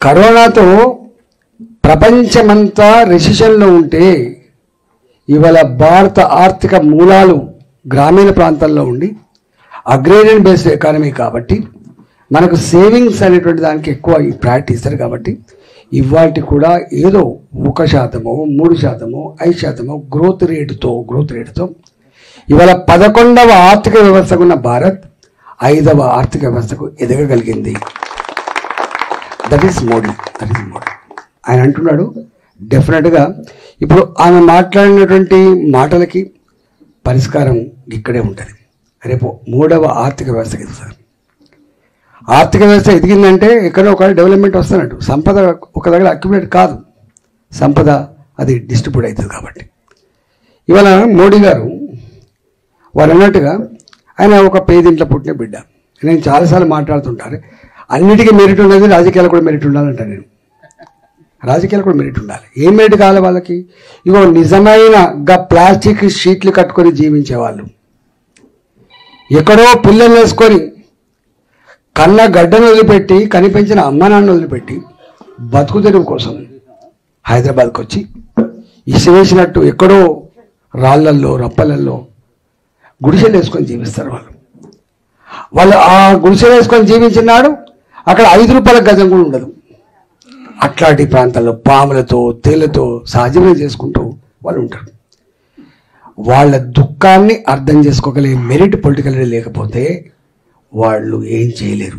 కరోనాతో ప్రపంచమంతా రెసిషన్లో ఉంటే ఇవాళ భారత ఆర్థిక మూలాలు గ్రామీణ ప్రాంతాల్లో ఉండి అగ్రేరియన్ బేస్డ్ ఎకానమీ కాబట్టి మనకు సేవింగ్స్ అనేటువంటి దానికి ఎక్కువ ప్రయారిటీ ఇస్తారు కాబట్టి ఇవాటి కూడా ఏదో 1%, 3%, 5% గ్రోత్ రేటుతో ఇవాళ 11వ ఆర్థిక వ్యవస్థకు ఉన్న భారత్ 5వ ఆర్థిక వ్యవస్థకు ఎదగగలిగింది. That is Modi. ఆయన అంటున్నాడు డెఫినెట్గా ఇప్పుడు ఆమె మాట్లాడినటువంటి మాటలకి పరిష్కారం ఇక్కడే ఉంటుంది. రేపు 3వ ఆర్థిక వ్యవస్థకి ఎదుగుతారు. ఆర్థిక వ్యవస్థ ఎదిగిందంటే ఎక్కడో ఒక డెవలప్మెంట్ వస్తున్నట్టు. సంపద ఒక దగ్గర అక్యుములేట్ కాదు, సంపద అది డిస్ట్రిబ్యూట్ అవుతుంది. కాబట్టి ఇవాళ మోడీ గారు వారు అన్నట్టుగా ఆయన ఒక పేదింట్లో పుట్టిన బిడ్డ. నేను చాలాసార్లు మాట్లాడుతుంటాను, అన్నిటికీ మెరిట్ ఉన్నది, రాజకీయాలు కూడా మెరిట్ ఉండాలంట. నేను రాజకీయాలు కూడా మెరిట్ ఉండాలి. ఏం మెరిట్ కావాలి వాళ్ళకి? ఇగో నిజమైన ప్లాస్టిక్ షీట్లు కట్టుకొని జీవించే వాళ్ళు, ఎక్కడో పిల్లలు వేసుకొని కన్న గడ్డను వదిలిపెట్టి కనిపించిన అమ్మ నాన్న వదిలిపెట్టి బతుకు తెరువు కోసం హైదరాబాద్కి వచ్చి ఇసివేసినట్టు ఎక్కడో రాళ్ళల్లో రప్పలల్లో గుడిసెలు వేసుకొని జీవిస్తారు వాళ్ళు. ఆ గుడిసెలు వేసుకొని జీవించినాడు అక్కడ 5 రూపాయల గజం కూడా ఉండదు. అట్లాంటి ప్రాంతాల్లో పాములతో తేళ్లతో సహజీవనం చేసుకుంటూ వాళ్ళు ఉంటారు. వాళ్ళ దుఃఖాన్ని అర్థం చేసుకోగలిగే మెరిట్ పొలిటికల్ లేకపోతే వాళ్ళు ఏం చేయలేరు.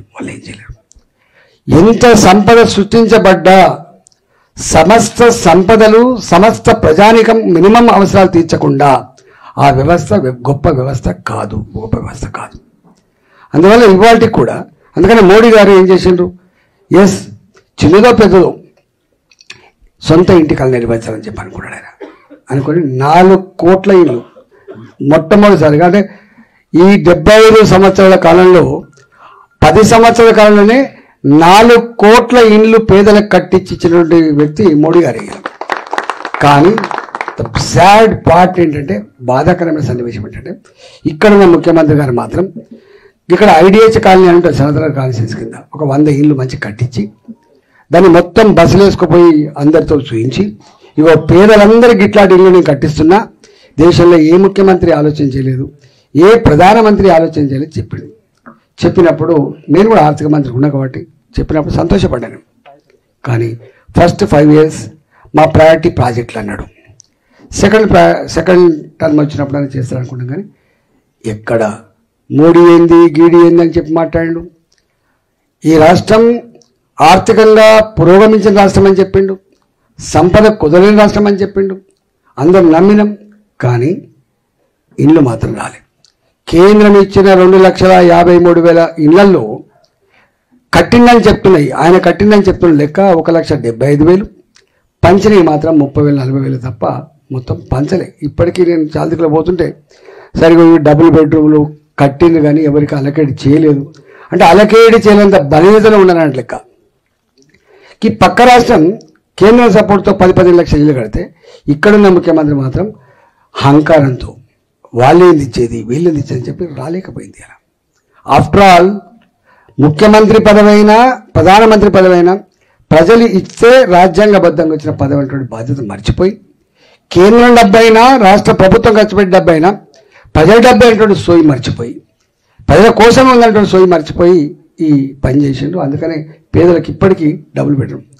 ఎంత సంపద సృష్టించబడ్డా సమస్త సంపదలు సమస్త ప్రజానికం మినిమం అవసరాలు తీర్చకుండా ఆ వ్యవస్థ గొప్ప వ్యవస్థ కాదు. అందువల్ల ఇవాళకి కూడా అందుకని మోడీ గారు ఏం చేసిండ్రు, ఎస్ చిన్నదో పెద్దదో సొంత ఇంటి కళ నిర్వహించాలని చెప్పి అనుకున్నాడు. ఆయన అనుకొని 4 కోట్ల ఇల్లు మొట్టమొదటిసారిగా, అంటే ఈ 75 సంవత్సరాల కాలంలో 10 సంవత్సరాల కాలంలోనే 4 కోట్ల ఇండ్లు పేదలకు కట్టించి ఇచ్చినటువంటి వ్యక్తి మోడీ గారు. కానీ ద సాడ్ పార్ట్ ఏంటంటే, బాధాకరమైన సన్నివేశం ఏంటంటే, ఇక్కడున్న ముఖ్యమంత్రి గారు మాత్రం ఇక్కడ ఐడిహెచ్ కాలనీ అంటే సనతర కాలనీ కింద ఒక 100 ఇండ్లు మంచి కట్టించి దాన్ని మొత్తం బస్సులు వేసుకుపోయి అందరితో చూయించి ఇగో పేదలందరికీ ఇట్లాంటి ఇల్లు నేను కట్టిస్తున్నా, దేశంలో ఏ ముఖ్యమంత్రి ఆలోచన చేయలేదు, ఏ ప్రధానమంత్రి ఆలోచన చేయలేదు చెప్పినప్పుడు నేను కూడా ఆర్థిక మంత్రి ఉన్నా కాబట్టి చెప్పినప్పుడు సంతోషపడ్డాను. కానీ ఫస్ట్ 5 years మా ప్రయారిటీ ప్రాజెక్టులు అన్నాడు. సెకండ్ టర్మ్ వచ్చినప్పుడు అని చేస్తాడు అనుకుంటాం. కానీ ఎక్కడ మోడీ ఏంది గీడి ఏంది అని చెప్పి మాట్లాడాడు. ఈ రాష్ట్రం ఆర్థికంగా పురోగమించిన రాష్ట్రం అని చెప్పిండు, సంపద కుదరని రాష్ట్రం అని చెప్పిండు, అందరం నమ్మినాం. కానీ ఇండ్లు మాత్రం రాలే. కేంద్రం ఇచ్చిన 2,53,000 ఇళ్లలో కట్టిందని చెప్తున్నాయి, ఆయన కట్టిందని చెప్తున్న లెక్క 1,75,000, పంచినవి మాత్రం 30,000 40,000 తప్ప మొత్తం పంచలే. ఇప్పటికీ నేను చాలా దిక్కులో పోతుంటే సరిగ్గా డబుల్ బెడ్రూమ్లు కట్టింది కానీ ఎవరికి అలకేట్ చేయలేదు. అంటే అలకేట్ చేయలేంత బలహీనతలో ఉన్నారన్నట్టు లెక్క. ఈ పక్క రాష్ట్రం కేంద్రం సపోర్ట్తో 10-15 లక్షల ఇల్లు కడితే ఇక్కడున్న ముఖ్యమంత్రి మాత్రం అహంకారంతో వాళ్ళేంది ఇచ్చేది వీళ్ళేంది ఇచ్చేది అని చెప్పి రాలేకపోయింది. అలా ఆఫ్టర్ ఆల్ ముఖ్యమంత్రి పదవైనా ప్రధానమంత్రి పదవైనా ప్రజలు ఇస్తే రాజ్యాంగబద్ధంగా వచ్చిన పదవి అనేటువంటి బాధ్యత మర్చిపోయి, కేంద్రం డబ్బైనా రాష్ట్ర ప్రభుత్వం ఖర్చు పెట్టే డబ్బైనా ప్రజల డబ్బు అనేటువంటి సోయి మర్చిపోయి, ప్రజల కోసం ఉన్నటువంటి సోయి మర్చిపోయి ఈ పని చేసిండు. అందుకనే పేదలకు ఇప్పటికీ డబుల్ బెడ్రూమ్